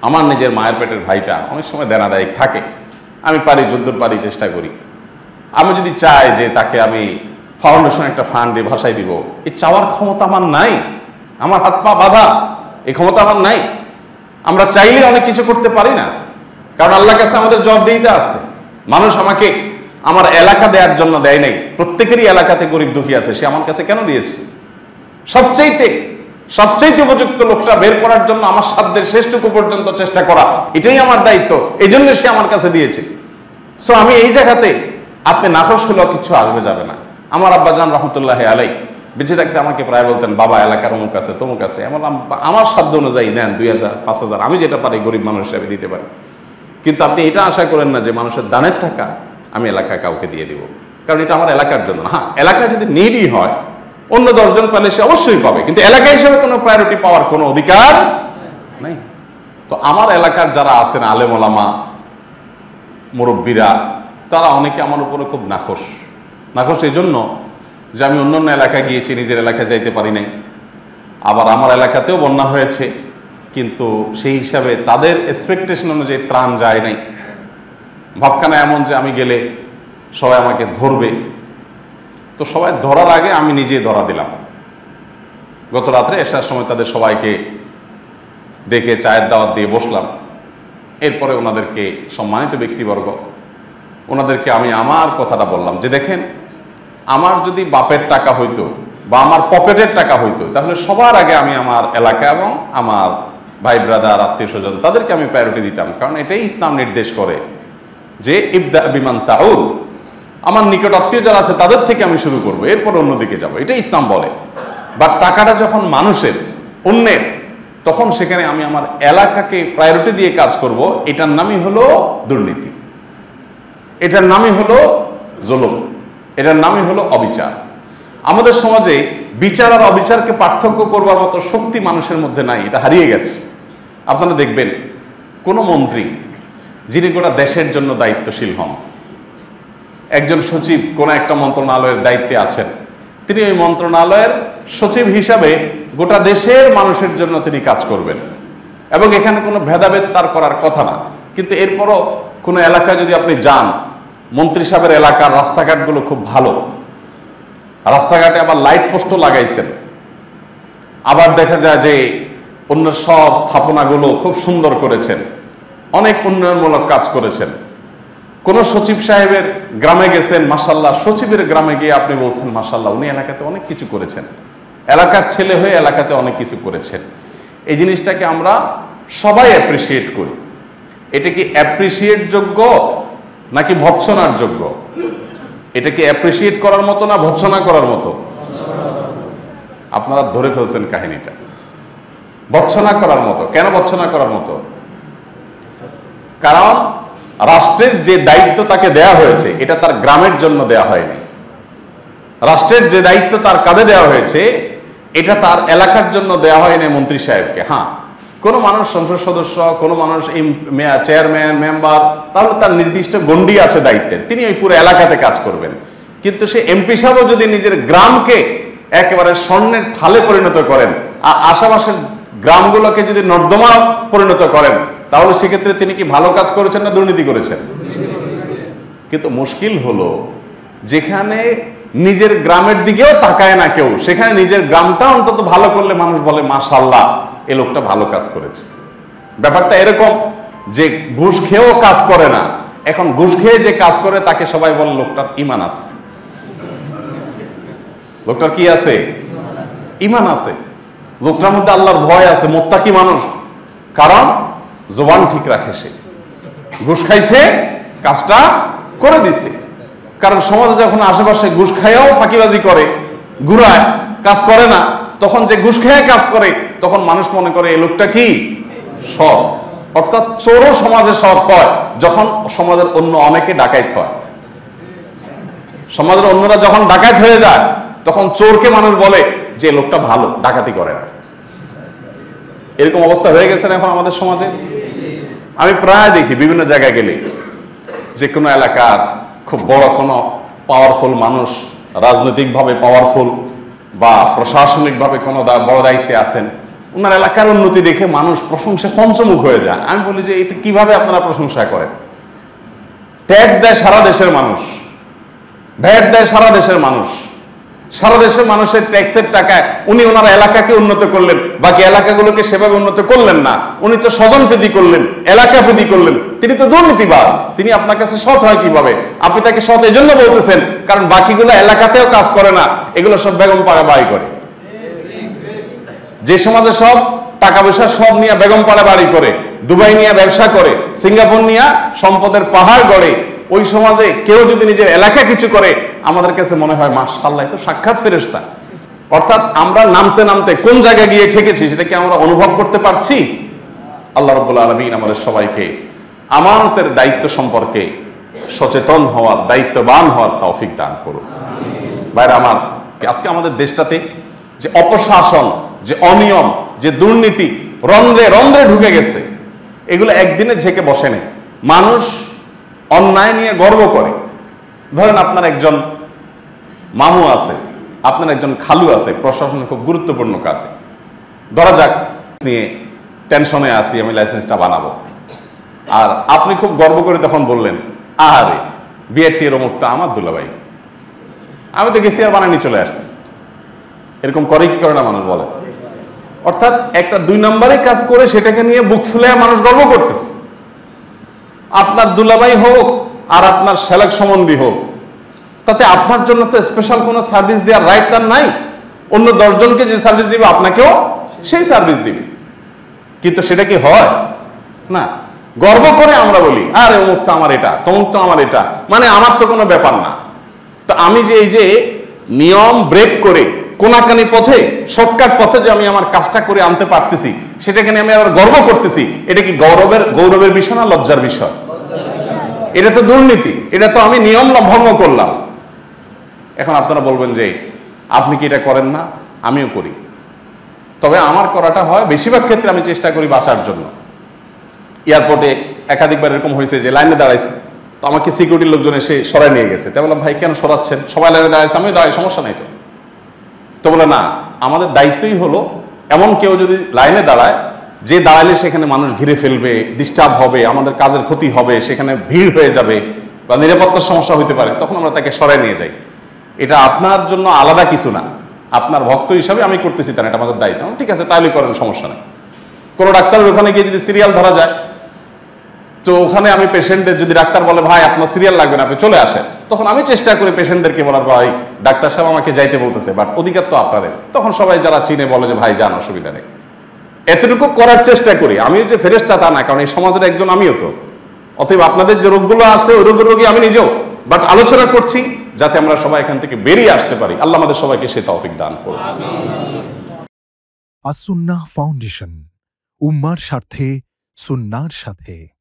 আমার নিজের মায়ের পেটের ভাইটা অনেক সময় দেনাদায়ক থাকে, আমি পারি যদ্দূর পারি চেষ্টা করি। আমি যদি চাই যে তাকে আমি ফাউন্ডেশন একটা ফান্ড দিয়ে ভাসাই দিব, এই চাওয়ার ক্ষমতা আমার নাই, আমার হাত পা বাঁধা, এই ক্ষমতা আমার নাই। আমরা চাইলে অনেক কিছু করতে পারি না, কারণ আল্লাহর কাছে আমাদের জবাবদিহিতা আছে। মানুষ আমাকে আমার এলাকা দেওয়ার জন্য দেয় নাই, প্রত্যেকেরই এলাকাতে গরিব দুঃখী আছে, সে আমার কাছে কেন দিয়েছে? সবচাইতে উপযুক্ত লোকটা বের করার জন্য আমার সাধ্যের শেষটুকু পর্যন্ত চেষ্টা করা, এটাই আমার দায়িত্ব, এই জন্য সে আমার কাছে দিয়েছে। সো আমি এই জায়গাতে আপনি নাখোশ হলেও কিছু আসবে যাবে না। আমার আব্বাজান রহমতুল্লাহ আলাই বেঁচে থাকতে আমাকে প্রায় বলতেন, বাবা এলাকার অমুক আছে তমুক আছে, আমার সাধ্য অনুযায়ী দেন 2000 5000, আমি যেটা পারি গরিব মানুষ হিসাবে দিতে পারি। কিন্তু আপনি এটা আশা করেন না যে মানুষের দানের টাকা আমি এলাকায় কাউকে দিয়ে দিব, কারণ এটা আমার এলাকার জন্য না। হ্যাঁ, এলাকায় যদি নিডই হয়, অন্য 10 জন পেলে সে অবশ্যই পাবে, কিন্তু এলাকা হিসেবে কোনো প্রায়োরিটি পাওয়ার কোনো অধিকার নেই। তো আমার এলাকার যারা আছেন আলেম ওলামা মুরব্বীরা, তারা অনেকে আমার উপরে খুব নাখোশ এই জন্য যে আমি অন্য এলাকায় গিয়েছি, নিজের এলাকায় যাইতে পারি নাই। আবার আমার এলাকাতেও বন্যা হয়েছে, কিন্তু সেই হিসাবে তাদের এক্সপেকটেশন অনুযায়ী ত্রাণ যায় নাই। ভাবখানা এমন যে আমি গেলে সবাই আমাকে ধরবে, তো সবাই ধরার আগে আমি নিজে ধরা দিলাম। গত রাত্রে এসার সময় তাদের সবাইকে ডেকে চায়ের দাওয়াত দিয়ে বসলাম। এরপরে ওনাদেরকে, সম্মানিত ব্যক্তিবর্গ, ওনাদেরকে আমি আমার কথাটা বললাম যে দেখেন, আমার যদি বাপের টাকা হইতো বা আমার পকেটের টাকা হইতো, তাহলে সবার আগে আমি আমার এলাকা এবং আমার ভাই ব্রাদার আত্মীয় স্বজন তাদেরকে আমি প্রায়োরিটি দিতাম, কারণ এটাই ইসলাম নির্দেশ করে যে ইবদা বিমান তাউল, আমার নিকট আত্মীয় যারা আছে তাদের থেকে আমি শুরু করব, এরপর অন্যদিকে যাব, এটা ইসলাম বলে। বাট টাকাটা যখন মানুষের, অন্যের, তখন সেখানে আমি আমার এলাকাকে প্রায়োরিটি দিয়ে কাজ করব, এটার নামই হলো দুর্নীতি, এটার নামই হলো জুলুম, এটার নামই হলো অবিচার। আমাদের সমাজে বিচার আর অবিচারকে পার্থক্য করবার মতো শক্তি মানুষের মধ্যে নাই, এটা হারিয়ে গেছে। আপনারা দেখবেন কোন মন্ত্রী যিনি গোটা দেশের জন্য দায়িত্বশীল হন, একজন সচিব কোন একটা মন্ত্রণালয়ের দায়িত্বে আছেন, তিনি ওই মন্ত্রণালয়ের সচিব হিসাবে গোটা দেশের মানুষের জন্য তিনি কাজ করবেন, এবং এখানে কোনো ভেদাভেদ তার করার কথা না। কিন্তু এরপরও কোনো এলাকায় যদি আপনি যান, মন্ত্রী সাহেবের এলাকার রাস্তাঘাটগুলো খুব ভালো, রাস্তাঘাটে আবার লাইট পোস্টও লাগাইছেন, আবার দেখা যায় যে অন্য সব স্থাপনাগুলো খুব সুন্দর করেছেন, অনেক উন্নয়নমূলক কাজ করেছেন। কোন সচিব সাহেবের গ্রামে গেছেন, মাশাআল্লাহ, সচিবের গ্রামে গিয়ে আপনি বলছেন মাশাআল্লাহ, উনি এলাকাতে অনেক কিছু করেছেন, এলাকার ছেলে হয়ে এলাকাতে অনেক কিছু করেছেন। এই জিনিসটাকে আমরা সবাই অ্যাপ্রিসিয়েট করি। এটা কি অ্যাপ্রিসিয়েট যোগ্য নাকি ভৎসনার যোগ্য? এটা কি অ্যাপ্রিসিয়েট করার মতো না ভৎসনা করার মতো? আপনারা ধরে ফেলছেন কাহিনীটা, ভৎসনা করার মতো। কেন ভৎসনা করার মতো? কারণ রাষ্ট্রের যে দায়িত্ব তাকে দেয়া হয়েছে, এটা তার গ্রামের জন্য দেয়া হয়নি। রাষ্ট্রের যে দায়িত্ব তার কাঁধে দেওয়া হয়েছে, এটা তার এলাকার জন্য দেওয়া হয়নি মন্ত্রী সাহেবকে। হ্যাঁ, কোনো মানুষ সংসদ সদস্য, কোনো মানুষ চেয়ারম্যান, মেম্বার, তাহলে তার নির্দিষ্ট গণ্ডি আছে দায়িত্বের, তিনি ওই পুরো এলাকাতে কাজ করবেন। কিন্তু সে এমপি সাহেবও যদি নিজের গ্রামকে একেবারে স্বর্ণের থালে পরিণত করেন আর আশেপাশের গ্রামগুলোকে যদি নর্দমা পরিণত করেন, তাহলে সেক্ষেত্রে তিনি কি ভালো কাজ করেছেন না দুর্নীতি করেছেন? কিন্তু মুশকিল হলো, যেখানে নিজের গ্রামের দিকেও তাকায় না কেউ, সেখানে নিজের গ্রামটা অন্তত ভালো করলে মানুষ বলে মাশাআল্লাহ, এই লোকটা ভালো কাজ করেছে। ব্যাপারটা এরকম যে ঘুষ খেয়েও কাজ করে না, এখন ঘুষ খেয়ে যে কাজ করে তাকে সবাই বলে লোকটার ঈমান আছে। লোকটার কি আছে? ঈমান আছে, লোকটার মধ্যে আল্লাহর ভয় আছে, মুত্তাকি মানুষ। কারণ জবান ঠিক রাখে, সে ঘুষ খাইছে, কাজটা করে দিছে। কারণ সমাজে যখন আশেপাশে ঘুষ খাইয়াও ফাঁকিবাজি করে, ঘুরায়, কাজ করে না, তখন যে ঘুষ খেয়ে কাজ করে, তখন মানুষ মনে করে এই লোকটা কি সৎ। অর্থাৎ চোরও সমাজে সৎ হয় যখন সমাজের অন্য অনেকে ডাকাইত হয়। সমাজের অন্যরা যখন ডাকাত হয়ে যায়, তখন চোরকে মানুষ বলে যে লোকটা ভালো, ডাকাতি করে না। এরকম অবস্থা হয়ে গেছে না এখন আমাদের সমাজে? আমি প্রায় দেখি বিভিন্ন জায়গায় গেলে, যে কোনো এলাকার খুব বড় কোনো পাওয়ারফুল মানুষ, রাজনৈতিকভাবে পাওয়ারফুল বা প্রশাসনিকভাবে কোনো বড় দায়িত্বে আছেন, ওনার এলাকার উন্নতি দেখে মানুষ প্রশংসা পঞ্চমুখ হয়ে যায়। আমি বলি যে এটা কিভাবে আপনারা প্রশংসা করেন? ট্যাক্স দেয় সারা দেশের মানুষ, ভ্যাট দেয় সারা দেশের মানুষ, সারা দেশের মানুষের ট্যাক্সের টাকায় উনি ওনার এলাকাকে উন্নত করলেন, বাকি এলাকাগুলোকে সেভাবে উন্নত করলেন না। উনি তো স্বজনপ্রীতি করলেন, এলাকাপ্রীতি করলেন, তিনি তো দুর্নীতিবাজ। তিনি আপনার কাছে সৎ হয় কিভাবে? আপনি তাকে সৎ এই জন্য বলতেছেন কারণ বাকিগুলো এলাকাতেও কাজ করে না, এগুলো সব বেগম পাড়া বাড়ি করে। যে সমাজে সব টাকা পয়সা সব নিয়ে বেগম পাড়া বাড়ি করে, দুবাই নিয়ে ব্যবসা করে, সিঙ্গাপুর নিয়ে সম্পদের পাহাড় গড়ে, ওই সমাজে কেউ যদি নিজের এলাকা কিছু করে আমাদের কাছে মনে হয় মাশাআল্লাহ, তো সাক্ষাৎ ফেরেশতা। অর্থাৎ আমরা নামতে নামতে কোন জায়গায় গিয়ে ঠেকেছি সেটা কি আমরা অনুভব করতে পারছি? আল্লাহ রাব্বুল আলামিন আমাদের সবাইকে আমানতের দায়িত্ব সম্পর্কে সচেতন হওয়ার, দায়িত্ববান হওয়ার তৌফিক দান করুন। ভাইরা আমার, আজকে আমাদের দেশটাতে যে অপশাসন, যে অনিয়ম, যে দুর্নীতি রন্ধ্রে রন্ধ্রে ঢুকে গেছে, এগুলো একদিনে ঝেঁকে বসে নেই। মানুষ অন্যায় নিয়ে গর্ব করে। ধরেন আপনার একজন মামু আছে, আপনার একজন খালু আছে প্রশাসনের খুব গুরুত্বপূর্ণ কাজে, ধরা যাক নিয়ে টেনশনে আছি, আমি লাইসেন্সটা বানাবো, আর আপনি খুব গর্ব করে তখন বললেন, আরে বিআরটি এর অমুকটা আমার দুলাভাই, আমি তো গেছি আর বানানি চলে আসছি। এরকম করে কি করে না মানুষ বলে? অর্থাৎ একটা 2 নম্বরে কাজ করে সেটাকে নিয়ে বুক ফুলে মানুষ গর্ব করতেছে। আপনার দুলাভাই হোক আর আপনার সেলেক সম্বন্ধী হোক, তাতে আপনার জন্য তো স্পেশাল কোনো সার্ভিস দেওয়ার রাইট তার নাই। অন্য 10 জনকে যে সার্ভিস দিবে আপনাকেও সেই সার্ভিস দিবে, কিন্তু সেটা কি হয় না? গর্ব করে আমরা বলি, আরে অমুক তো আমার এটা, তমুক তো আমার এটা, মানে আমার তো কোনো ব্যাপার না। তো আমি যে এই যে নিয়ম ব্রেক করে কোনাকানি পথে, শর্টকাট পথে যে আমি আমার কাজটা করে আনতে পারতেছি, সেটাকে নিয়ে আমি আবার গর্ব করতেছি, এটা কি গৌরবের বিষয় না লজ্জার বিষয়? এটা তো দুর্নীতি, এটা তো আমি নিয়ম ভঙ্গ করলাম। এখন আপনারা বলবেন যে আপনি কি এটা করেন না? আমিও করি, তবে আমার করাটা হয় বেশিরভাগ ক্ষেত্রে আমি চেষ্টা করি বাঁচার জন্য। এয়ারপোর্টে একাধিকবার এরকম হয়েছে যে লাইনে দাঁড়াইছে, তো আমাকে সিকিউরিটির লোকজন এসে সরাই নিয়ে গেছে। তাই বললাম, ভাই কেন সরাচ্ছেন? সবাই লাইনে দাঁড়াইছে, আমিও দাঁড়াই, সমস্যা নাই তো। তো বলে না, আমাদের দায়িত্বই হলো এমন কেউ যদি লাইনে দাঁড়ায় যে দাঁড়ালে সেখানে মানুষ ঘিরে ফেলবে, ডিস্টার্ব হবে, আমাদের কাজের ক্ষতি হবে, সেখানে ভিড় হয়ে যাবে বা নিরাপত্তার সমস্যা হতে পারে, তখন আমরা তাকে সরাই নিয়ে যাই। এটা আপনার জন্য আলাদা কিছু না, আপনার ভক্ত হিসাবে আমি করতেছি, তাই এটা আমাদের দায়িত্ব। ঠিক আছে, তাহলে করেন, সমস্যা নেই। কোনো ডাক্তারের ওখানে গিয়ে যদি সিরিয়াল ধরা যায়, তো ওখানে আমি পেশেন্টদের, যদি ডাক্তার বলে ভাই আপনার সিরিয়াল লাগবে না, আপনি চলে আসেন, তখন আমি চেষ্টা করি পেশেন্টদেরকে বলার, ভাই ডাক্তার সাহেব আমাকে যাইতে বলতেছে, বাট অধিকার তো আপনাদের। তখন সবাই যারা চিনে বলে যে ভাই যান, অসুবিধা নেই। এতটুকু করার চেষ্টা করি। আমি যে ফেরেশতা তা না, কারণ এই সমাজের একজন আমিও তো। অতএব আপনাদের যে রোগগুলো আছে ওই রোগের রোগী আমি নিজেও, বাট আলোচনা করছি যাতে আমরা সবাই এখান থেকে বেরিয়ে আসতে পারি। আল্লাহ আমাদের সবাইকে সে তৌফিক দান করুন। আস-সুন্নাহ ফাউন্ডেশন, উম্মার স্বার্থে সুন্নাহর সাথে।